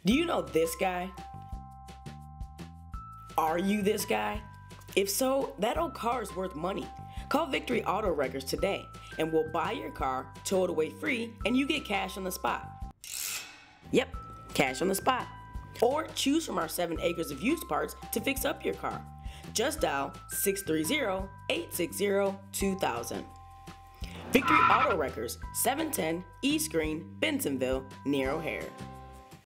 Do you know this guy? Are you this guy? If so, that old car is worth money. Call Victory Auto Records today and we'll buy your car, tow it away free, and you get cash on the spot. Yep, cash on the spot. Or choose from our 7 acres of used parts to fix up your car. Just dial 630-860-2000. Victory Auto Records, 710 East Green, Bentonville, near O'Hare.